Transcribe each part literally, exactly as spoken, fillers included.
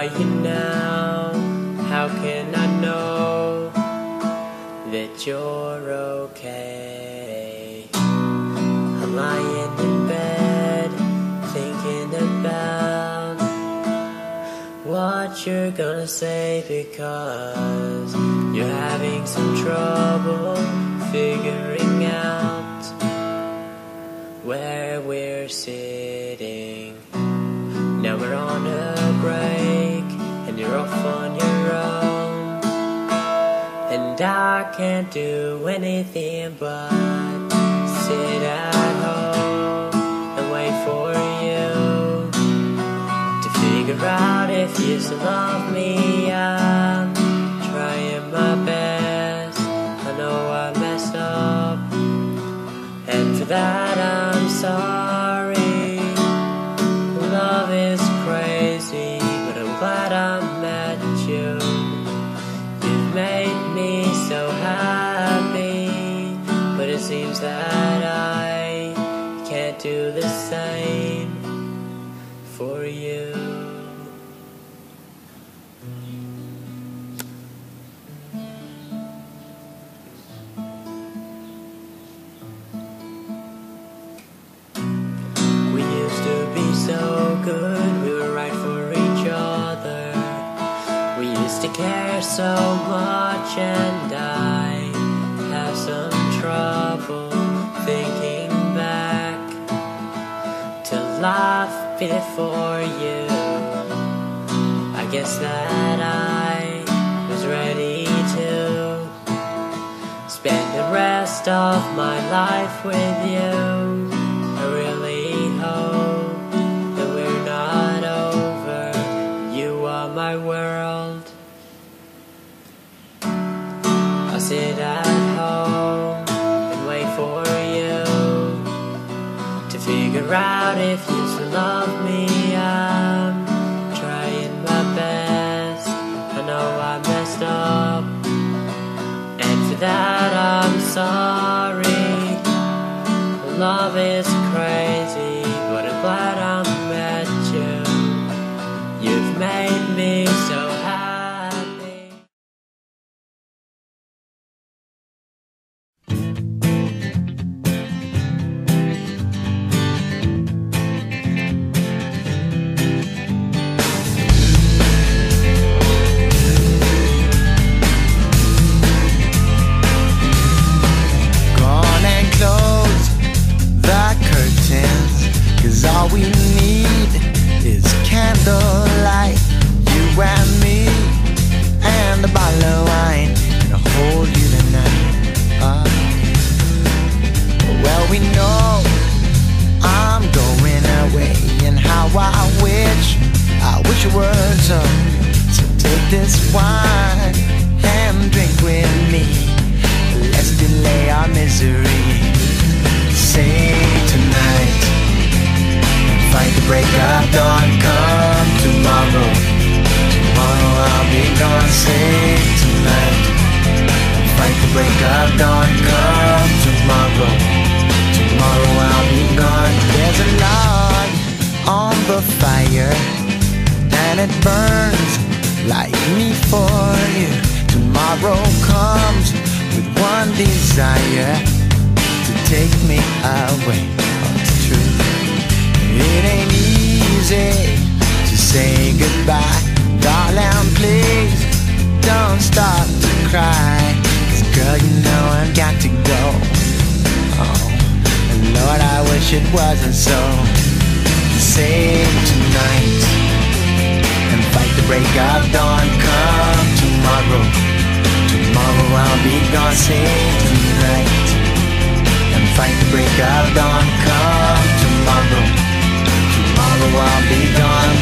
are you now? How can I know that you're okay? I'm lying in bed thinking about what you're gonna say, because you're having some trouble figuring out where we're sitting. Now we're on a break and you're off on your own, and I can't do anything but sit at home and wait for you to figure out if you still love me. I'm trying my best, I know I messed up, and for that I'm sorry. Love is crazy, but I'm glad I met you. You've made me so happy, but it seems that I can't do the same for you. We used to be so good, we were right for each other. We used to care so much, and I have some trouble thinking back to life before you. I guess that I was ready to spend the rest of my life with you. I really hope that we're not over. You are my world. I'll sit at home and wait for you to figure out if you still love me. I'm trying my best, I know I messed up, and for that I'm sorry. Love is crazy, but I'm glad I met you. You've made me so happy. Gone and close the curtains, 'cause all we need is candlelight. You and me, and a bottle of wine, and I'll hold you tonight. uh, Well, we know I'm going away, and how I wish, I wish it were so. So take this wine and drink with me, let's delay our misery. Say tonight, fight the break of dawn. Come tomorrow, tomorrow I'll be gone. Say tonight, fight the break of dawn. Come tomorrow, tomorrow I'll be gone. There's a log on the fire, and it burns like me for you. Tomorrow comes with one desire, to take me away. Oh, it's true. It ain't easy to say goodbye. Darling, please don't stop to cry, 'cause girl, you know I've got to go. Oh, and Lord, I wish it wasn't so. Save tonight and fight the break of dawn. Come tomorrow, tomorrow I'll be gone. Save tonight and fight the break of dawn. Come tomorrow, tomorrow I'll be gone.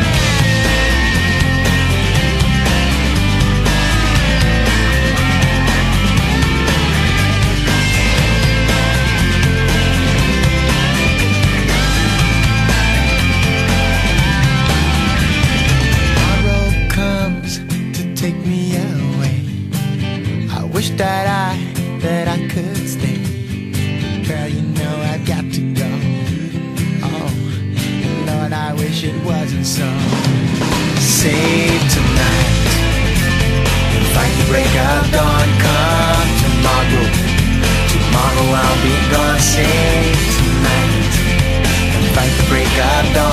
Tomorrow comes to take me away. I wish that I, that I could stay. Girl, you know I've got to go. Oh, and Lord, I wish it wasn't so. Say break of dawn. Come tomorrow, tomorrow I'll be gone. Save tonight and fight the break of dawn.